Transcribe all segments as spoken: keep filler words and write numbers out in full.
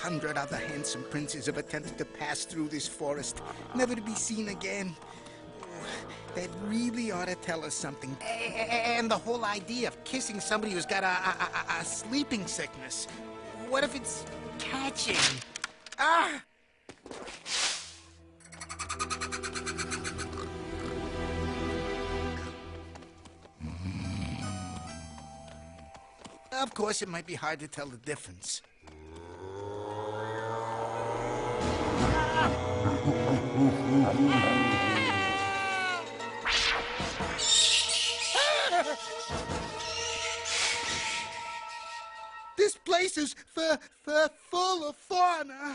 hundred other handsome princes have attempted to pass through this forest, never to be seen again. That really ought to tell us something. And the whole idea of kissing somebody who's got a, a, a, a sleeping sickness. What if it's catching? Ah! Of course, it might be hard to tell the difference. This place is f f full of fauna.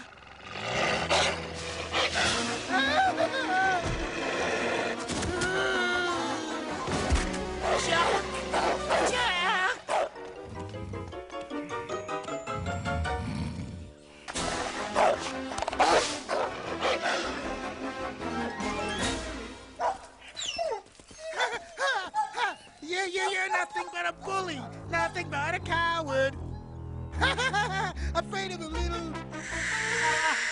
Jack! Jack! Yeah, yeah, you're nothing but a bully, nothing but a coward. Afraid of a little...